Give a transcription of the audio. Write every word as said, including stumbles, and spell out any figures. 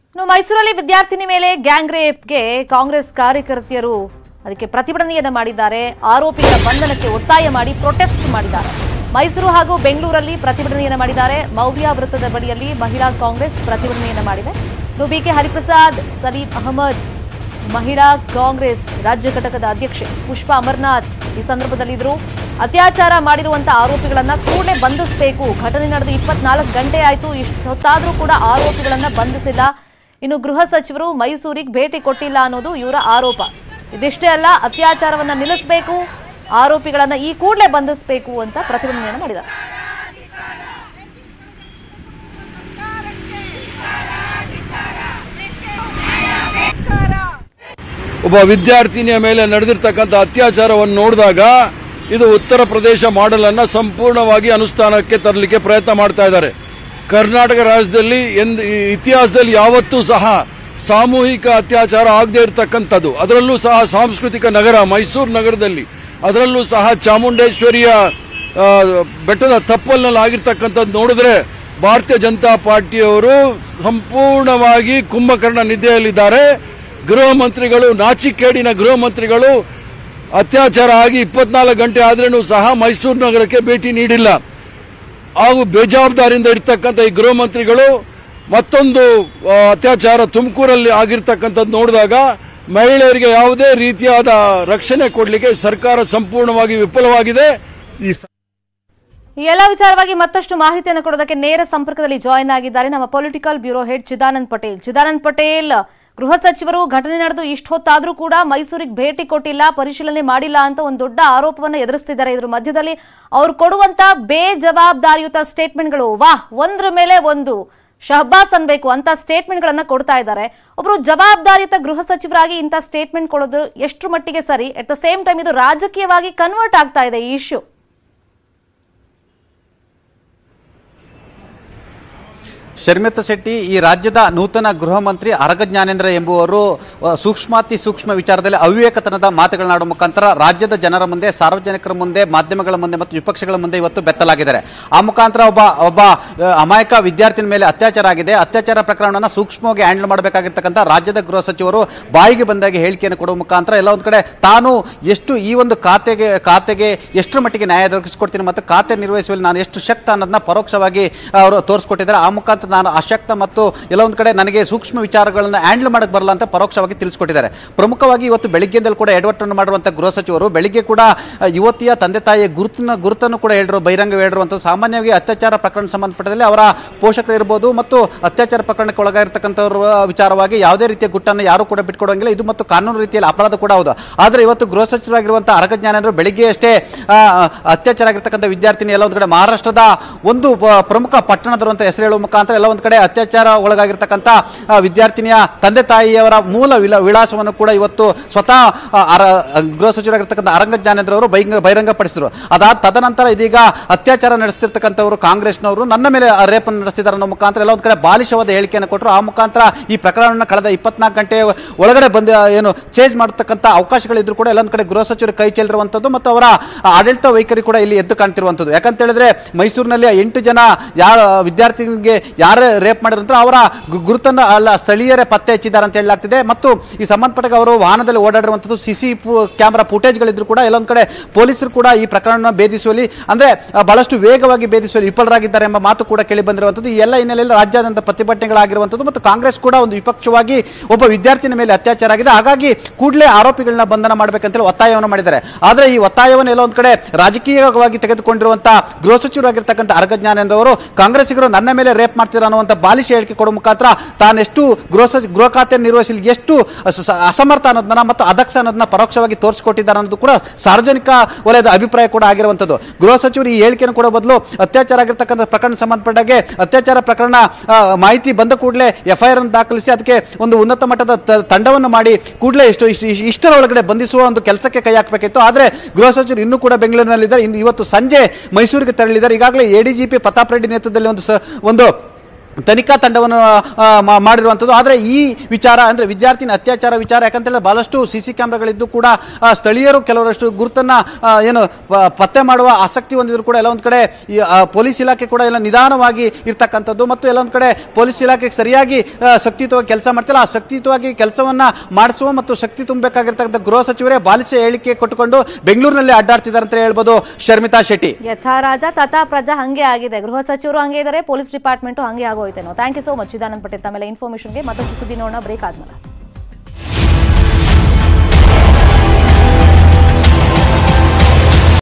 ಮೈಸೂರಲ್ಲಿ ವಿದ್ಯಾರ್ಥಿನಿ ಮೇಲೆ ಗ್ಯಾಂಗ್ ರೇಪ್ಗೆ ಕಾಂಗ್ರೆಸ್ ಕಾರ್ಯಕರ್ತೆಯರು ಅದಕ್ಕೆ ಪ್ರತಿಭಟನೆಯನ್ನ ಮಾಡಿದ್ದಾರೆ. ಆರೋಪಿಗಳ ಬಂಧನಕ್ಕೆ ಒತ್ತಾಯ ಮಾಡಿ ಪ್ರೊಟೆಸ್ಟ್ ಮಾಡಿದ್ದಾರೆ. ಮೈಸೂರು ಹಾಗೂ ಬೆಂಗಳೂರಲ್ಲಿ ಪ್ರತಿಭಟನೆಯನ್ನ ಮಾಡಿದ್ದಾರೆ. ಮೌರ್ಯ ವೃತ್ತದ ಬಳಿಯಲ್ಲಿ ಮಹಿಳಾ ಕಾಂಗ್ರೆಸ್ ಪ್ರತಿಭಟನೆಯನ್ನ ಮಾಡಿದೆ. ಬಿಕೆ ಹರಿಪ್ರಸಾದ್, ಸಲೀಂ ಅಹಮದ್, ಮಹಿಳಾ ಕಾಂಗ್ರೆಸ್ ರಾಜ್ಯ ಘಟಕದ ಅಧ್ಯಕ್ಷೆ ಪುಷ್ಪಾ ಅಮರನಾಥ್ ಈ ಸಂದರ್ಭದಲ್ಲಿ ಇದ್ರು. ಅತ್ಯಾಚಾರ ಮಾಡಿರುವಂತಹ ಆರೋಪಿಗಳನ್ನ ಕೂಡಲೇ ಬಂಧಿಸಬೇಕು. ಘಟನೆ ನಡೆದು ಇಪ್ಪತ್ನಾಲ್ಕು ಗಂಟೆ ಆಯಿತು, ಇಷ್ಟೊತ್ತಾದರೂ ಕೂಡ ಆರೋಪಿಗಳನ್ನ ಬಂಧಿಸಿಲ್ಲ. ಇನ್ನು ಗೃಹ ಸಚಿವರು ಮೈಸೂರಿಗೆ ಭೇಟಿ ಕೊಟ್ಟಿಲ್ಲ ಅನ್ನೋದು ಇವರ ಆರೋಪ. ಇದಿಷ್ಟೇ ಅಲ್ಲ, ಅತ್ಯಾಚಾರವನ್ನ ನಿಲ್ಲಿಸಬೇಕು, ಆರೋಪಿಗಳನ್ನ ಈ ಕೂಡಲೇ ಬಂಧಿಸಬೇಕು ಅಂತ ಪ್ರತಿಭಟನೆಯನ್ನು ಮಾಡಿದ್ದಾರೆ. ಒಬ್ಬ ವಿದ್ಯಾರ್ಥಿನಿಯ ಮೇಲೆ ನಡೆದಿರ್ತಕ್ಕಂಥ ಅತ್ಯಾಚಾರವನ್ನು ನೋಡಿದಾಗ ಇದು ಉತ್ತರ ಪ್ರದೇಶ ಮಾಡೆಲ್ ಅನ್ನ ಸಂಪೂರ್ಣವಾಗಿ ಅನುಷ್ಠಾನಕ್ಕೆ ತರಲಿಕ್ಕೆ ಪ್ರಯತ್ನ ಮಾಡ್ತಾ ಇದ್ದಾರೆ. ಕರ್ನಾಟಕ ರಾಜ್ಯದಲ್ಲಿ ಇತಿಹಾಸದಲ್ಲಿ ಯಾವತ್ತೂ ಸಹ ಸಾಮೂಹಿಕ ಅತ್ಯಾಚಾರ ಆಗದೇ ಇರತಕ್ಕಂಥದ್ದು, ಅದರಲ್ಲೂ ಸಹ ಸಾಂಸ್ಕೃತಿಕ ನಗರ ಮೈಸೂರು ನಗರದಲ್ಲಿ, ಅದರಲ್ಲೂ ಸಹ ಚಾಮುಂಡೇಶ್ವರಿಯ ಬೆಟ್ಟದ ತಪ್ಪಲಿನಲ್ಲಿ ಆಗಿರ್ತಕ್ಕಂಥದ್ದು ನೋಡಿದ್ರೆ ಭಾರತೀಯ ಜನತಾ ಪಾರ್ಟಿಯವರು ಸಂಪೂರ್ಣವಾಗಿ ಕುಂಭಕರ್ಣ ನಿದ್ದೆಯಲ್ಲಿದ್ದಾರೆ. ಗೃಹ ಮಂತ್ರಿಗಳು, ನಾಚಿಕೇಡಿನ ಗೃಹ ಮಂತ್ರಿಗಳು ಅತ್ಯಾಚಾರ ಆಗಿ ಇಪ್ಪತ್ನಾಲ್ಕು ಗಂಟೆ ಆದ್ರೂ ಸಹ ಮೈಸೂರು ನಗರಕ್ಕೆ ಭೇಟಿ ನೀಡಿಲ್ಲ. ಹಾಗೂ ಬೇಜವಾಬ್ದಾರಿಯಿಂದ ಇರ್ತಕ್ಕಂಥ ಈ ಗೃಹ ಮಂತ್ರಿಗಳು ಮತ್ತೊಂದು ಅತ್ಯಾಚಾರ ತುಮಕೂರಲ್ಲಿ ಆಗಿರ್ತಕ್ಕಂಥದ್ದು ನೋಡಿದಾಗ ಮಹಿಳೆಯರಿಗೆ ಯಾವುದೇ ರೀತಿಯಾದ ರಕ್ಷಣೆ ಕೊಡಲಿಕ್ಕೆ ಸರ್ಕಾರ ಸಂಪೂರ್ಣವಾಗಿ ವಿಫಲವಾಗಿದೆ. ಈ ಎಲ್ಲ ವಿಚಾರವಾಗಿ ಮತ್ತಷ್ಟು ಮಾಹಿತಿಯನ್ನು ಕೊಡೋದಕ್ಕೆ ನೇರ ಸಂಪರ್ಕದಲ್ಲಿ ಜಾಯಿನ್ ಆಗಿದ್ದಾರೆ ನಮ್ಮ political bureau head Chidanand Patel. Chidanand Patel, ಗೃಹ ಸಚಿವರು ಘಟನೆ ನಡೆದು ಇಷ್ಟು ಹೊತ್ತಾದ್ರೂ ಕೂಡ ಮೈಸೂರಿಗೆ ಭೇಟಿ ಕೊಟ್ಟಿಲ್ಲ, ಪರಿಶೀಲನೆ ಮಾಡಿಲ್ಲ ಅಂತ ಒಂದು ದೊಡ್ಡ ಆರೋಪವನ್ನು ಎದುರಿಸ್ತಿದ್ದಾರೆ. ಇದ್ರ ಮಧ್ಯದಲ್ಲಿ ಅವರು ಕೊಡುವಂತ ಬೇಜವಾಬ್ದಾರಿಯುತ ಸ್ಟೇಟ್ಮೆಂಟ್ಗಳು ವಾಹ್ ಒಂದ್ರ ಮೇಲೆ ಒಂದು ಶಹಬಾಸ್ ಅನ್ಬೇಕು ಅಂತ ಸ್ಟೇಟ್ಮೆಂಟ್ ಗಳನ್ನ ಕೊಡ್ತಾ ಇದ್ದಾರೆ. ಒಬ್ರು ಜವಾಬ್ದಾರಿಯುತ ಗೃಹ ಸಚಿವರಾಗಿ ಇಂಥ ಸ್ಟೇಟ್ಮೆಂಟ್ ಕೊಡೋದು ಎಷ್ಟು ಮಟ್ಟಿಗೆ ಸರಿ? ಅಟ್ ದ ಸೇಮ್ ಟೈಮ್ ಇದು ರಾಜಕೀಯವಾಗಿ ಕನ್ವರ್ಟ್ ಆಗ್ತಾ ಇದೆ ಈ ಇಶ್ಯೂ. ಶರ್ಮಿತಾ ಶೆಟ್ಟಿ, ಈ ರಾಜ್ಯದ ನೂತನ ಗೃಹ ಮಂತ್ರಿ ಅರಗ ಜ್ಞಾನೇಂದ್ರ ಎಂಬುವರು ಸೂಕ್ಷ್ಮಾತಿ ಸೂಕ್ಷ್ಮ ವಿಚಾರದಲ್ಲಿ ಅವಿವೇಕತನದ ಮಾತುಗಳನ್ನಾಡುವ ಮುಖಾಂತರ ರಾಜ್ಯದ ಜನರ ಮುಂದೆ, ಸಾರ್ವಜನಿಕರ ಮುಂದೆ, ಮಾಧ್ಯಮಗಳ ಮುಂದೆ ಮತ್ತು ವಿಪಕ್ಷಗಳ ಮುಂದೆ ಇವತ್ತು ಬೆತ್ತಲಾಗಿದ್ದಾರೆ. ಆ ಮುಖಾಂತರ ಒಬ್ಬ ಒಬ್ಬ ಅಮಾಯಕ ವಿದ್ಯಾರ್ಥಿನ ಮೇಲೆ ಅತ್ಯಾಚಾರ ಆಗಿದೆ, ಅತ್ಯಾಚಾರ ಪ್ರಕರಣವನ್ನು ಸೂಕ್ಷ್ಮವಾಗಿ ಹ್ಯಾಂಡಲ್ ಮಾಡಬೇಕಾಗಿರ್ತಕ್ಕಂಥ ರಾಜ್ಯದ ಗೃಹ ಸಚಿವರು ಬಾಯಿಗೆ ಬಂದಾಗಿ ಹೇಳಿಕೆಯನ್ನು ಕೊಡುವ ಮುಖಾಂತರ ಎಲ್ಲ ಒಂದು ಕಡೆ ತಾನು ಎಷ್ಟು ಈ ಒಂದು ಖಾತೆಗೆ ಖಾತೆಗೆ ಎಷ್ಟರ ಮಟ್ಟಿಗೆ ನ್ಯಾಯ ದೊರಕಿಸಿಕೊಡ್ತೀನಿ ಮತ್ತು ಖಾತೆ ನಿರ್ವಹಿಸುವಲ್ಲಿ ನಾನು ಎಷ್ಟು ಶಕ್ತ ಅನ್ನೋದನ್ನ ಪರೋಕ್ಷವಾಗಿ ಅವರು ತೋರಿಸ್ಕೊಟ್ಟಿದ್ದಾರೆ. ಆ ಮುಖಾಂತರ ನಾನು ಅಶಕ್ತ ಮತ್ತು ಎಲ್ಲ ಒಂದು ಕಡೆ ನನಗೆ ಸೂಕ್ಷ್ಮ ವಿಚಾರಗಳನ್ನು ಹ್ಯಾಂಡಲ್ ಮಾಡಕ್ಕೆ ಬರಲ್ಲ ಅಂತ ಪರೋಕ್ಷವಾಗಿ ತಿಳಿಸಿಕೊಟ್ಟಿದ್ದಾರೆ. ಪ್ರಮುಖವಾಗಿ ಇವತ್ತು ಬೆಳಿಗ್ಗೆಯಿಂದಲೂ ಕೂಡ ಎಡವಟ್ಟನ್ನು ಮಾಡುವಂಥ ಗೃಹ ಸಚಿವರು ಬೆಳಿಗ್ಗೆ ಕೂಡ ಯುವತಿಯ ತಂದೆ ತಾಯಿಯ ಗುರುತಿನ ಗುರುತನ್ನು ಕೂಡ ಹೇಳಿದ್ರು, ಬಹಿರಂಗ ಹೇಳಿರುವಂಥದ್ದು. ಸಾಮಾನ್ಯವಾಗಿ ಅತ್ಯಾಚಾರ ಪ್ರಕರಣ ಸಂಬಂಧಪಟ್ಟದಲ್ಲಿ ಅವರ ಪೋಷಕರು ಇರ್ಬೋದು ಮತ್ತು ಅತ್ಯಾಚಾರ ಪ್ರಕರಣಕ್ಕೆ ಒಳಗಾಗಿರ್ತಕ್ಕಂಥವ್ರ ವಿಚಾರವಾಗಿ ಯಾವುದೇ ರೀತಿಯ ಗುಟ್ಟನ್ನು ಯಾರು ಕೂಡ ಬಿಟ್ಕೊಡೋಂಗಿಲ್ಲ. ಇದು ಮತ್ತು ಕಾನೂನು ರೀತಿಯಲ್ಲಿ ಅಪರಾಧ ಕೂಡ ಹೌದು. ಆದರೆ ಇವತ್ತು ಗೃಹ ಸಚಿವರಾಗಿರುವಂತಹ ಅರಗ ಜ್ಞಾನೇಂದ್ರ ಬೆಳಿಗ್ಗೆ ಅಷ್ಟೇ ಅತ್ಯಾಚಾರ ಆಗಿರ್ತಕ್ಕಂಥ ವಿದ್ಯಾರ್ಥಿನಿ ಎಲ್ಲ ಒಂದು ಕಡೆ ಮಹಾರಾಷ್ಟ್ರದ ಒಂದು ಪ್ರಮುಖ ಪಟ್ಟಣದರುವಂತ ಹೆಸರು ಹೇಳುವ ಮುಖಾಂತರ ಎಲ್ಲ ಒಂದು ಕಡೆ ಅತ್ಯಾಚಾರ ಒಳಗಾಗಿರ್ತಕ್ಕಂಥ ವಿದ್ಯಾರ್ಥಿನಿಯ ತಂದೆ ತಾಯಿಯವರ ಮೂಲ ವಿಳಾಸವನ್ನು ಕೂಡ ಇವತ್ತು ಸ್ವತಃ ಗೃಹ ಸಚಿವರಾಗಿರ್ತಕ್ಕಂಥ ಅರಗ ಜ್ಞಾನೇಂದ್ರ ಅವರು ಬಹಿರಂಗಪಡಿಸಿದರು. ಅದಾದ ತದನಂತರ ಇದೀಗ ಅತ್ಯಾಚಾರ ನಡೆಸ್ತಿರ್ತಕ್ಕಂಥವರು ಕಾಂಗ್ರೆಸ್ನವರು ನನ್ನ ಮೇಲೆ ರೇಪ್ ನಡೆಸ್ತಿದ್ದಾರೆ ಅನ್ನೋ ಮುಖಾಂತರ ಎಲ್ಲ ಒಂದು ಕಡೆ ಬಾಲಿಶವಾದ ಹೇಳಿಕೆಯನ್ನು ಕೊಟ್ಟರು. ಆ ಮುಖಾಂತರ ಈ ಪ್ರಕರಣವನ್ನು ಕಳೆದ ಇಪ್ಪತ್ನಾಲ್ಕು ಗಂಟೆ ಒಳಗಡೆ ಬಂದು ಏನು ಚೇಂಜ್ ಮಾಡತಕ್ಕಂಥ ಅವಕಾಶಗಳಿದ್ರು ಕೂಡ ಎಲ್ಲ ಒಂದು ಕಡೆ ಗೃಹ ಸಚಿವರು ಕೈ ಚೆಲ್ಲಿರುವಂಥದ್ದು ಮತ್ತು ಅವರ ಆಡಳಿತ ವೈಖರಿ ಕೂಡ ಇಲ್ಲಿ ಎದ್ದು ಕಾಣ್ತಿರುವಂಥದ್ದು. ಯಾಕಂತ ಹೇಳಿದ್ರೆ ಮೈಸೂರಿನಲ್ಲಿ ಎಂಟು ಜನ ಯಾರ ವಿದ್ಯಾರ್ಥಿಗಳಿಗೆ ಯಾರೇ ರೇಪ್ ಮಾಡಿರಂತ ಅವರ ಗುರುತನ್ನು ಅಲ್ಲ ಸ್ಥಳೀಯರೇ ಪತ್ತೆ ಹಚ್ಚಿದ್ದಾರೆ ಅಂತ ಹೇಳಲಾಗ್ತಿದೆ. ಮತ್ತು ಈ ಸಂಬಂಧಪಟ್ಟ ಅವರು ವಾಹನದಲ್ಲಿ ಓಡಾಡಿರುವಂಥದ್ದು ಸಿಸಿ ಕ್ಯಾಮೆರಾ ಫುಟೇಜ್ಗಳಿದ್ರು ಕೂಡ ಎಲ್ಲೊಂದು ಕಡೆ ಪೊಲೀಸರು ಕೂಡ ಈ ಪ್ರಕರಣವನ್ನು ಭೇದಿಸುವಲ್ಲಿ ಅಂದ್ರೆ ಬಹಳಷ್ಟು ವೇಗವಾಗಿ ಭೇದಿಸುವಲ್ಲಿ ವಿಫಲರಾಗಿದ್ದಾರೆ ಎಂಬ ಮಾತು ಕೂಡ ಕೇಳಿ ಬಂದಿರುವಂಥದ್ದು. ಈ ಎಲ್ಲ ಹಿನ್ನೆಲೆಯಲ್ಲಿ ರಾಜ್ಯಾದ್ಯಂತ ಪ್ರತಿಭಟನೆಗಳಾಗಿರುವಂಥದ್ದು ಮತ್ತು ಕಾಂಗ್ರೆಸ್ ಕೂಡ ಒಂದು ವಿಪಕ್ಷವಾಗಿ ಒಬ್ಬ ವಿದ್ಯಾರ್ಥಿನ ಮೇಲೆ ಅತ್ಯಾಚಾರ ಆಗಿದೆ, ಹಾಗಾಗಿ ಕೂಡಲೇ ಆರೋಪಿಗಳನ್ನ ಬಂಧನ ಮಾಡಬೇಕಂತೇಳಿ ಒತ್ತಾಯವನ್ನು ಮಾಡಿದ್ದಾರೆ. ಆದರೆ ಈ ಒತ್ತಾಯವನ್ನು ಎಲ್ಲ ಒಂದು ಕಡೆ ರಾಜಕೀಯವಾಗಿ ತೆಗೆದುಕೊಂಡಿರುವಂತಹ ಗೃಹ ಸಚಿವರಾಗಿರ್ತಕ್ಕಂಥ ಅರಗ ಜ್ಞಾನೇಂದ್ರ ಅವರು ಕಾಂಗ್ರೆಸ್ಸಿಗರು ನನ್ನ ಮೇಲೆ ರೇಪ್ ಮಾಡ್ತೀರಾ ಅನ್ನುವಂಥ ಬಾಲಿಶ ಹೇಳಿಕೆ ಕೊಡುವ ಮುಖಾಂತರ ತಾನೆಷ್ಟು ಗೃಹ ಗೃಹ ಖಾತೆ ನಿರ್ವಹಿಸಲಿ ಎಷ್ಟು ಅಸಮರ್ಥ ಅನ್ನೋದನ್ನ ಮತ್ತು ಅದಕ್ಷ ಅನ್ನೋದನ್ನ ಪರೋಕ್ಷವಾಗಿ ತೋರಿಸಿಕೊಟ್ಟಿದ್ದಾರೆ ಅನ್ನೋದು ಕೂಡ ಸಾರ್ವಜನಿಕ ವಲಯದ ಅಭಿಪ್ರಾಯ ಕೂಡ ಆಗಿರುವಂಥದ್ದು. ಗೃಹ ಸಚಿವರು ಈ ಹೇಳಿಕೆಯನ್ನು ಕೊಡೋ ಬದಲು ಅತ್ಯಾಚಾರ ಆಗಿರ್ತಕ್ಕಂಥ ಪ್ರಕರಣ ಸಂಬಂಧಪಟ್ಟಾಗೆ ಅತ್ಯಾಚಾರ ಪ್ರಕರಣ ಮಾಹಿತಿ ಬಂದ ಕೂಡಲೇ ಎಫ್ಐಆರ್ ಅನ್ನು ದಾಖಲಿಸಿ ಅದಕ್ಕೆ ಒಂದು ಉನ್ನತ ಮಟ್ಟದ ತಂಡವನ್ನು ಮಾಡಿ ಕೂಡಲೇ ಇಷ್ಟು ಇಷ್ಟರ ಒಳಗಡೆ ಬಂಧಿಸುವ ಒಂದು ಕೆಲಸಕ್ಕೆ ಕೈ ಹಾಕಬೇಕಿತ್ತು. ಆದರೆ ಗೃಹ ಸಚಿವರು ಇನ್ನೂ ಕೂಡ ಬೆಂಗಳೂರಿನಲ್ಲಿದ್ದಾರೆ. ಇನ್ನು ಇವತ್ತು ಸಂಜೆ ಮೈಸೂರಿಗೆ ತೆರಳಿದ್ದಾರೆ. ಈಗಾಗಲೇ ಎಡಿಜಿಪಿ ಪ್ರತಾಪ್ ರೆಡ್ಡಿ ನೇತೃತ್ವದಲ್ಲಿ ಒಂದು ಒಂದು ತನಿಖಾ ತಂಡವನ್ನು ಮಾಡಿರುವಂಥದ್ದು. ಆದರೆ ಈ ವಿಚಾರ ಅಂದರೆ ವಿದ್ಯಾರ್ಥಿನಿ ಅತ್ಯಾಚಾರ ವಿಚಾರ ಯಾಕಂತೇಳಿದ್ರೆ ಬಹಳಷ್ಟು ಸಿ ಸಿ ಕ್ಯಾಮ್ರಾಗಳಿದ್ದು ಕೂಡ ಸ್ಥಳೀಯರು ಕೆಲವರಷ್ಟು ಗುರುತನ್ನ ಏನು ಪತ್ತೆ ಮಾಡುವ ಆಸಕ್ತಿ ಹೊಂದಿದ್ರು ಕೂಡ ಎಲ್ಲ ಒಂದು ಕಡೆ ಪೊಲೀಸ್ ಇಲಾಖೆ ಕೂಡ ಎಲ್ಲ ನಿಧಾನವಾಗಿ ಇರ್ತಕ್ಕಂಥದ್ದು ಮತ್ತು ಎಲ್ಲ ಒಂದು ಕಡೆ ಪೊಲೀಸ್ ಇಲಾಖೆಗೆ ಸರಿಯಾಗಿ ಶಕ್ತಿಯುತವಾಗಿ ಕೆಲಸ ಮಾಡ್ತಿಲ್ಲ. ಆ ಶಕ್ತಿಯುತವಾಗಿ ಕೆಲಸವನ್ನ ಮಾಡಿಸುವ ಮತ್ತು ಶಕ್ತಿ ತುಂಬಬೇಕಾಗಿರ್ತಕ್ಕಂಥ ಗೃಹ ಸಚಿವರೇ ಬಾಲಿಶ ಹೇಳಿಕೆ ಕೊಟ್ಟುಕೊಂಡು ಬೆಂಗಳೂರಿನಲ್ಲಿ ಅಡ್ಡಾಡ್ತಿದ್ದಾರೆ ಅಂತ ಹೇಳ್ಬೋದು. ಶರ್ಮಿತಾ ಶೆಟ್ಟಿ, ಯಥಾ ರಾಜ ತಥಾ ಪ್ರಜಾ ಹಂಗೆ ಆಗಿದೆ. ಗೃಹ ಸಚಿವರು ಹಂಗೆ ಇದ್ದಾರೆ, ಪೊಲೀಸ್ ಡಿಪಾರ್ಟ್ಮೆಂಟ್ ಹಂಗೆ ಆಗೋಯ್ತೇನೋ. Thank you so much Chidanand Patel. ತಮ್ಮೆಲ್ಲ ಇನ್ಫಾರ್ಮೇಷನ್ಗೆ ಮತ್ತಷ್ಟು ಸುದ್ದಿ ನೋಡೋಣ ಬ್ರೇಕ್ ಆದ್ಮೇಲೆ.